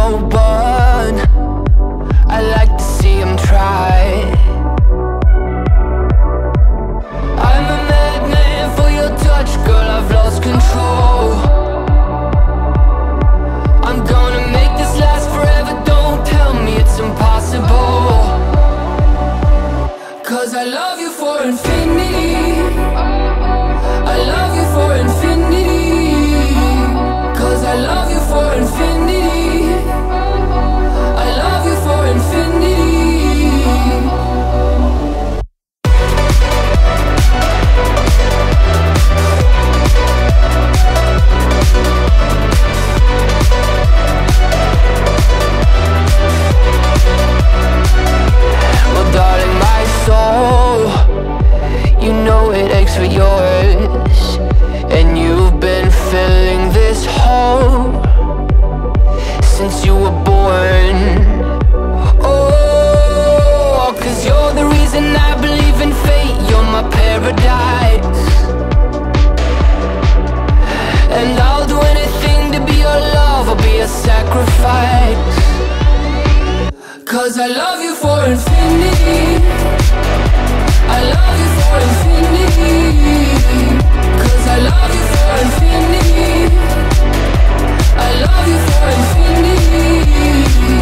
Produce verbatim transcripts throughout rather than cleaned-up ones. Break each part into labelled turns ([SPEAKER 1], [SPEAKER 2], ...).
[SPEAKER 1] no one. I like to see him try. I'm a madman for your touch, girl, I've lost control. I'm gonna make this last forever, don't tell me it's impossible. Cause I love you for infinity, I love you for infinity. Cause I love you for infinity, I love you for infinity. Well, darling, my soul, you know it aches for yours, and you've been filling this hole since you were born. Oh, cause you're the reason I believe in fate, you're my paradise. And I'll do anything to be your love, I'll be a sacrifice. Cause I love you for infinity, I love you for infinity. Cause I love you for infinity, I love you for infinity.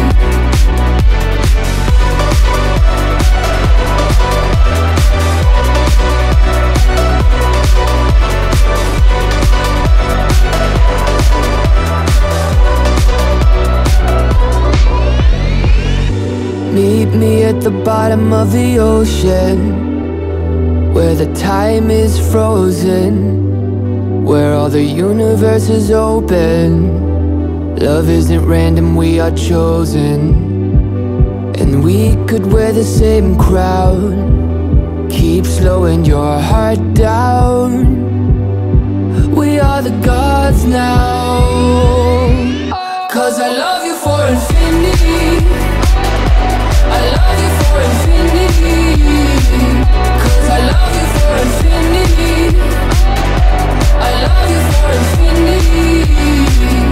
[SPEAKER 1] Meet me at the bottom of the ocean, where the time is frozen, where all the universe is open. Love isn't random, we are chosen. And we could wear the same crown, keep slowing your heart down. We are the gods now. Cause I love you for infinity, I love you for infinity. Cause I love you for infinity, I love you for infinity.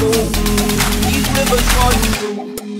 [SPEAKER 2] through. These rivers run through.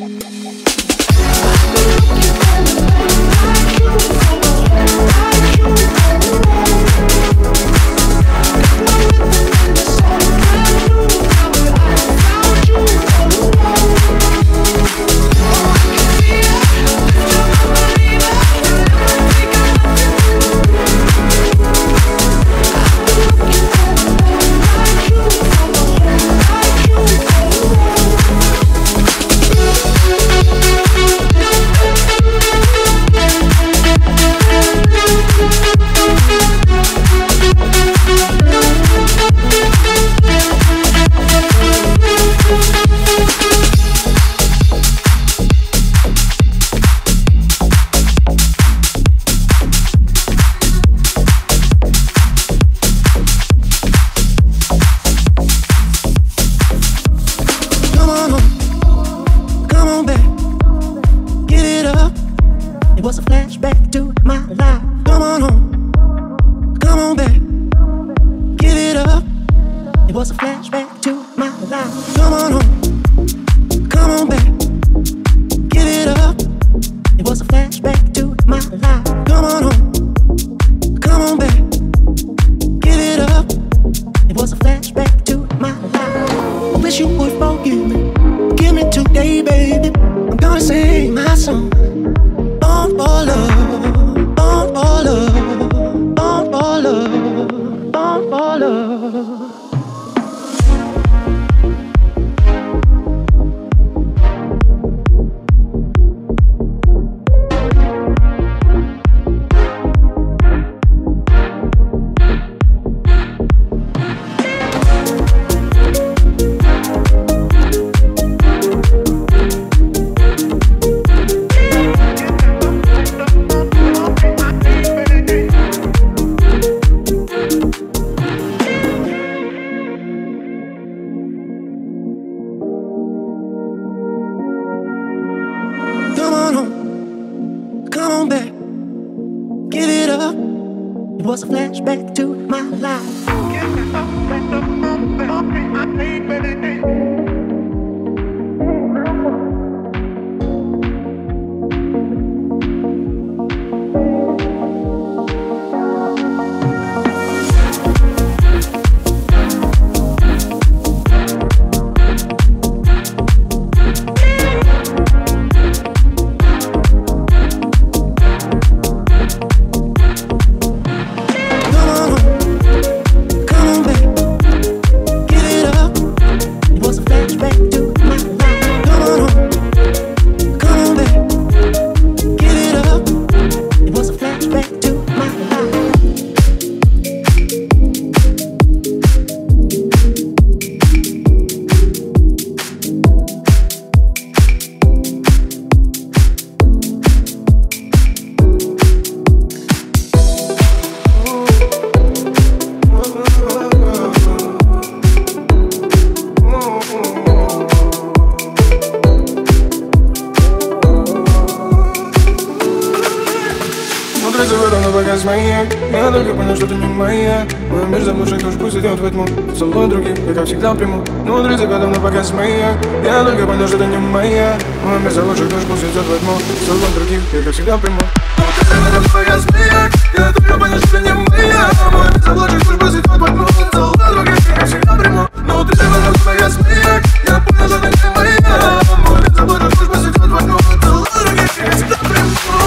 [SPEAKER 3] Я только понял, что ты не моя. Мой мир заблудших душ, пусть идет во тьму. Целую других, я как всегда приму. Но друзья давно пока моя. Я только понял, что ты не моя. Мой мир заблудших душ, пусть идет во тьму. Целую других, я как всегда приму. Но ты давно пока моя. Я только понял, что ты не моя. Мой мир заблудших душ, пусть идет во тьму. Целую других, я как всегда приму. Но ты давно пока моя. Я понял, что ты не моя. Мой мир заблудших душ, пусть идет во тьму. Целую других, я как всегда приму.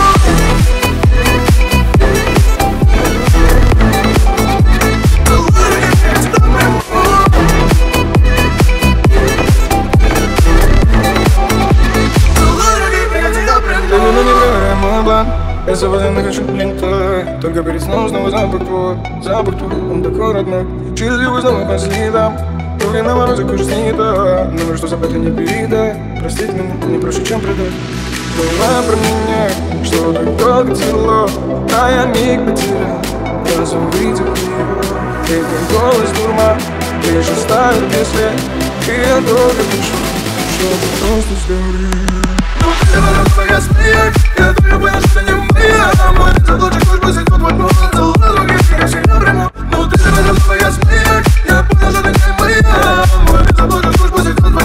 [SPEAKER 3] Я сегодня нахожу лентой. Только перед сном снова запах твой. Запах твой, он такой родной. Через его снова по следам. Руки на морозе, кожа снята. Номер, что забыто, не передай. Простить меня, не проще, чем предать. Думай про меня, что так долго тяжело. А я миг потерял, раз увидел его. И как голос дурман, лишь оставит без след. И я только дышу, чтобы просто сгореть. Я смеюсь, я только понял, что ты не моя. Мой мир заблудших душ, пусть идет во тьму. Целую других, я всегда приму. Но ты же видел, что я смеюсь. Я понял, что ты не моя. Мой мир заблудших душ, пусть идет во тьму.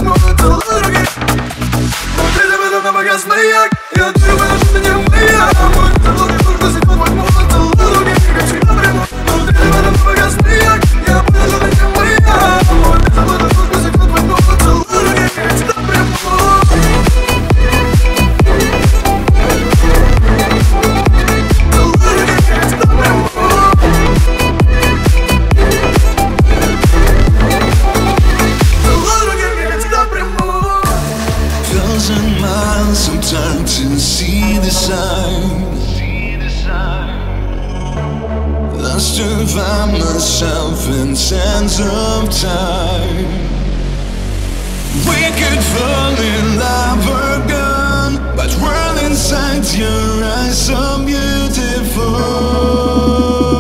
[SPEAKER 4] myself in sands of time. We could fall in love again, but world inside your eyes so beautiful.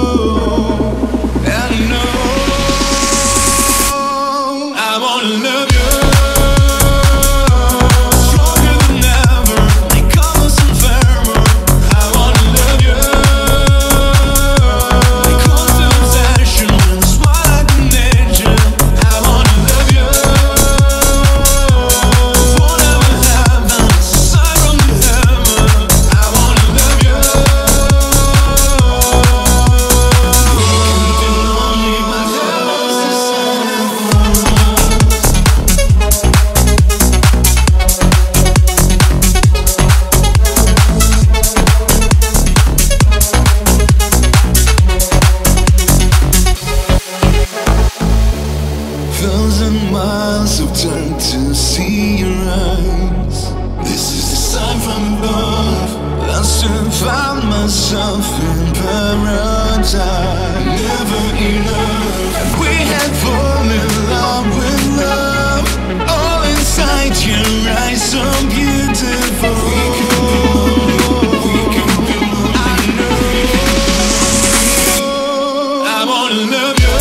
[SPEAKER 4] And no, I wanna love you. Thousand miles of time to see your eyes. This is the sign from above. Lost to find myself in paradise. Never enough. And we had fallen in love with love. All inside your eyes, so beautiful. We can be lonely, we can be lonely. I know. I wanna love you.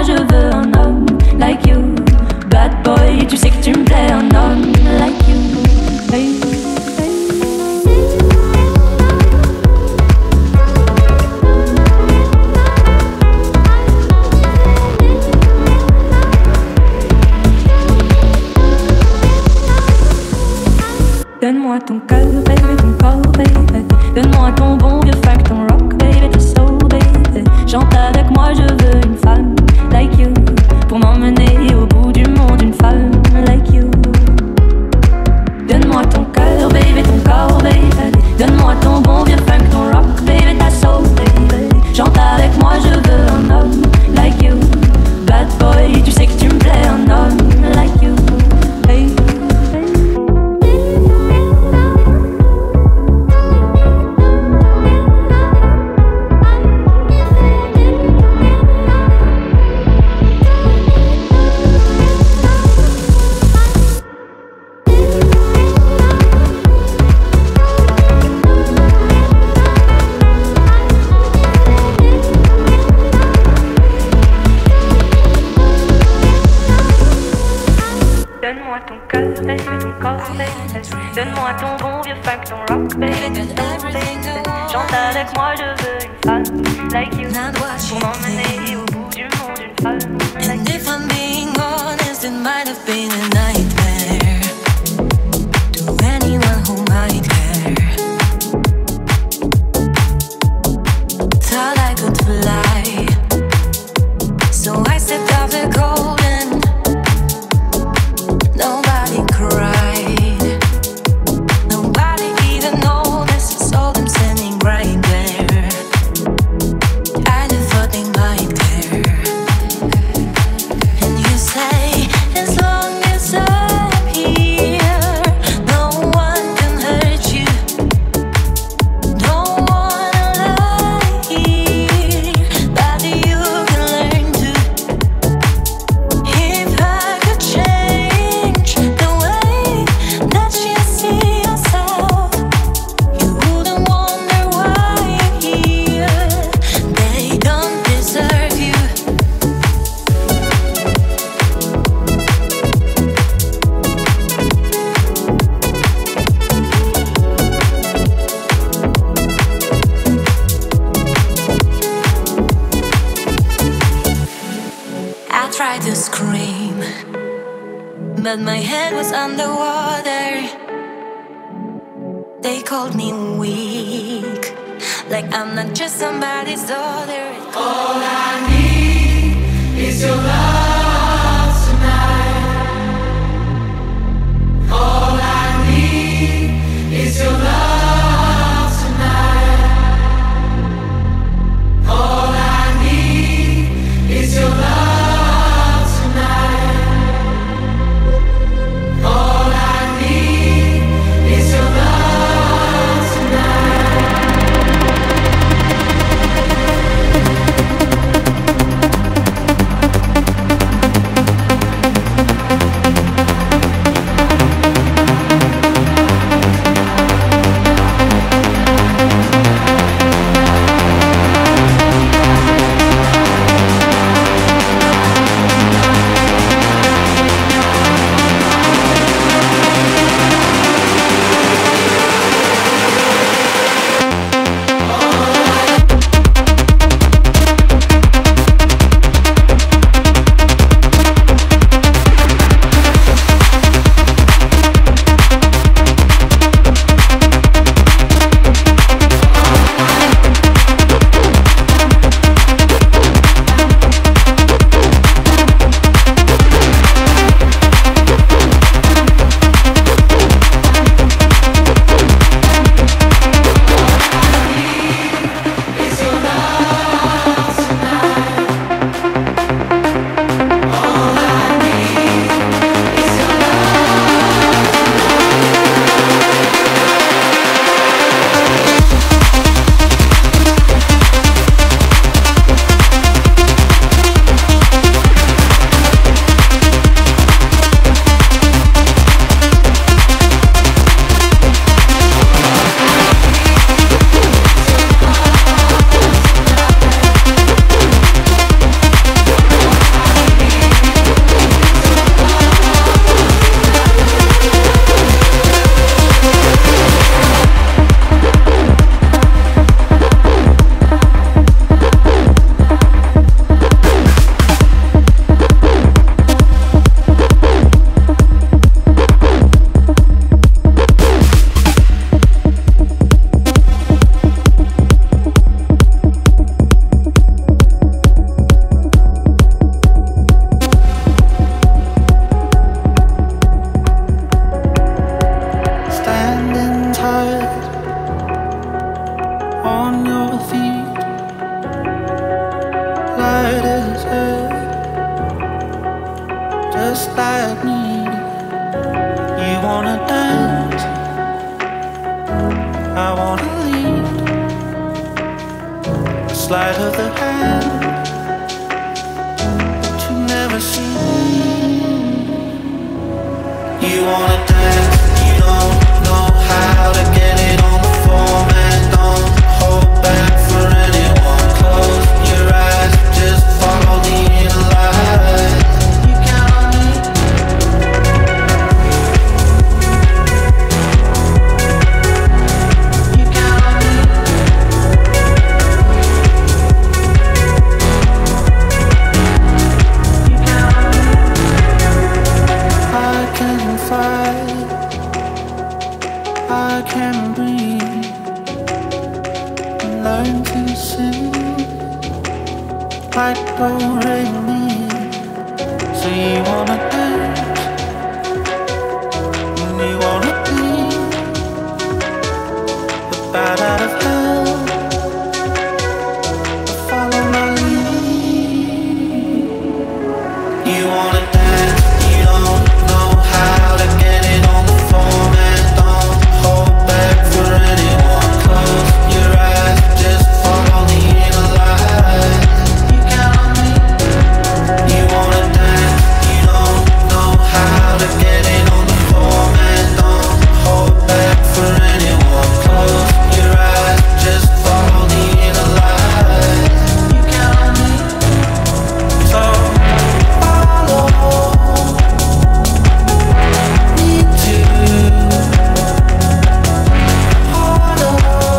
[SPEAKER 5] je veux un homme like you. Bad boy, tu sais que tu me plais, un homme like you. Hey. Donne-moi ton cœur, baby, ton corps, baby. Donne-moi ton bon vieux funk, ton rock, baby, ton soul, baby. Chante avec moi, je veux une femme like you. Pour m'emmener au bout du monde, une femme like you. Donne-moi ton cœur, baby, ton corps, baby. Donne-moi ton bon vieux funk, ton rock, baby, ta soul, baby. Chante avec moi, je veux un homme like you. Bad boy, tu sais que tu me plais, un homme like you. Hey. Donne-moi ton cœur, baby, ton corps, baby. Donne-moi ton bon vieux funk, ton rock, baby. Chante avec moi, je veux une femme like you. Pour m'emmener au bout du monde, une femme like you.
[SPEAKER 6] And if I'm being honest, it might have been a nightmare to anyone who might care. Thought I could fly, so I stepped off the cold and nobody cried. Nobody even noticed. Saw them standing right there. I just thought they might care. And you say, as long as I'm here, no one can hurt you. Don't wanna lie here, but you can learn to. If I could change the way that you see yourself, you wouldn't wonder why you're here. They don't deserve you. I tried to scream, but my head was underwater. They called me weak, like I'm not just somebody's daughter.
[SPEAKER 2] All I need is your love tonight. All I need is your love tonight. All I need is your love tonight. All I need is your love tonight.
[SPEAKER 7] just like me. You wanna dance, I wanna lead. Sleight of the hand that you never seen. You wanna dance, you don't know how to get it on the floor, man. Don't hold back for anyone. Close your eyes, just follow the inner light. You count on me. You count on me. You count on me. I can fight, I can breathe, learn to sing like do re mi. So you wanna dance, and you wanna be the bat out of hell, but follow my lead. You wanna dance, you don't know how to get it on the floor, man. Don't hold back for anyone. Close your eyes, just follow the inner light. You count on me. You wanna dance, you don't know how to get it on the floor, man. Don't hold back for anyone. Close your eyes, just follow the inner light. You count on me. So follow me too. Harder,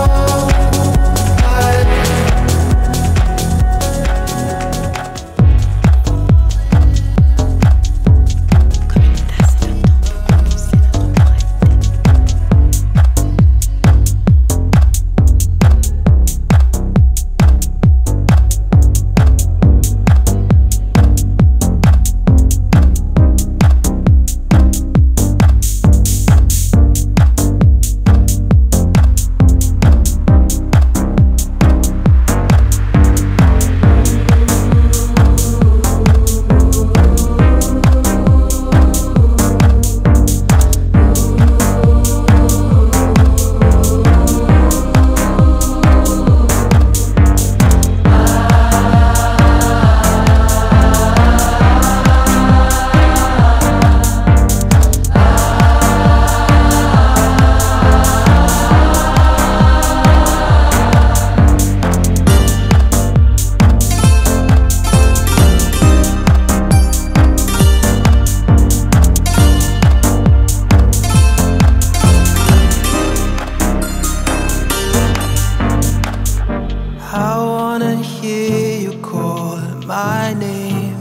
[SPEAKER 7] I wanna hear you call my name.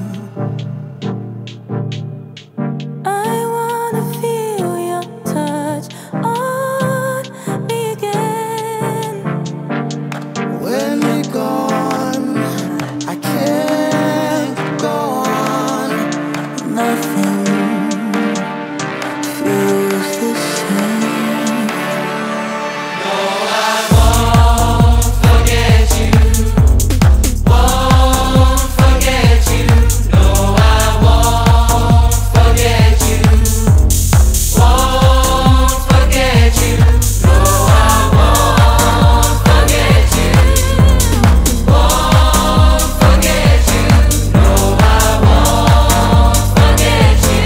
[SPEAKER 5] I wanna feel your touch on me again.
[SPEAKER 7] When you're gone, I can't go on.
[SPEAKER 5] Nothing feels the same.
[SPEAKER 2] Forget you, won't forget you. No, I won't forget you, won't forget you. No, I won't forget you, won't forget you. No, I won't forget you,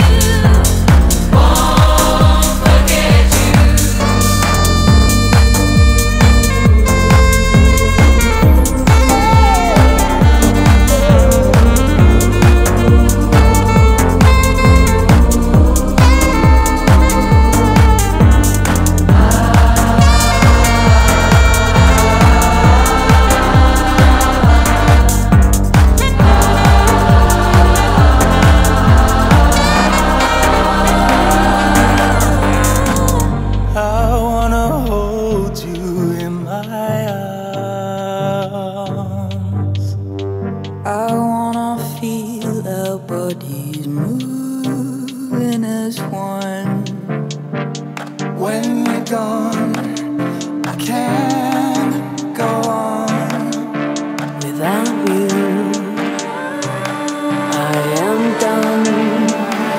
[SPEAKER 2] won't forget you.
[SPEAKER 7] I wanna hold you in my arms.
[SPEAKER 5] I wanna feel our bodies moving as one.
[SPEAKER 7] When you're gone, I can't go on.
[SPEAKER 5] Without you, I am done.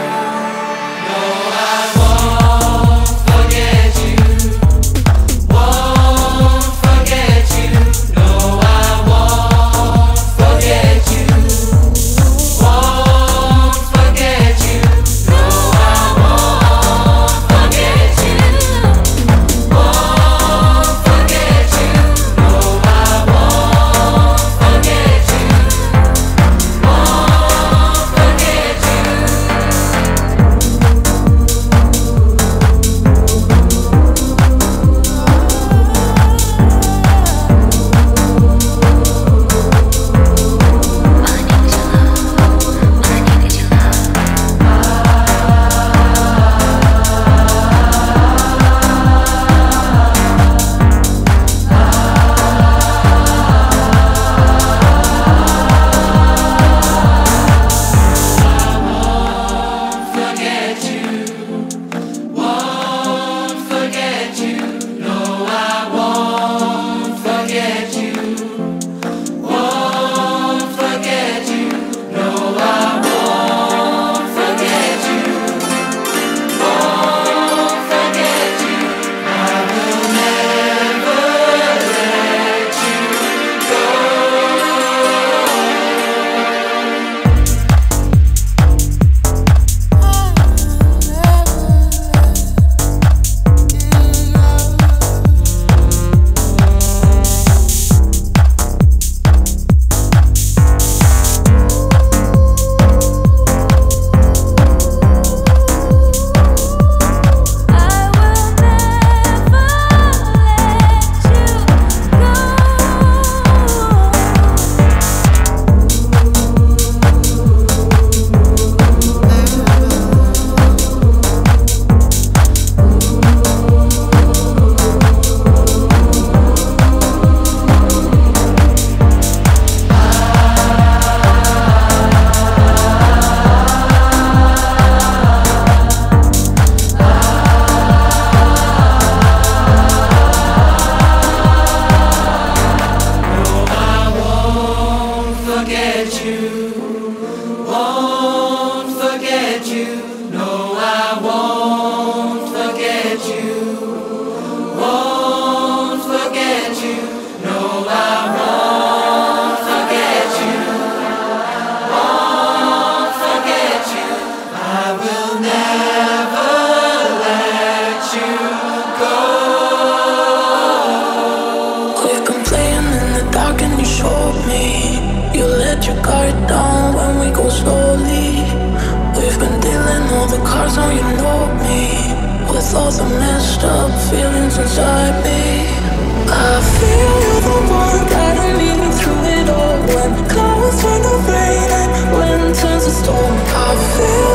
[SPEAKER 6] know the cards, now you know me. With all the messed up feelings inside me, I feel you're the one guiding me through it all. When clouds turn to rain and wind turns to storm, I feel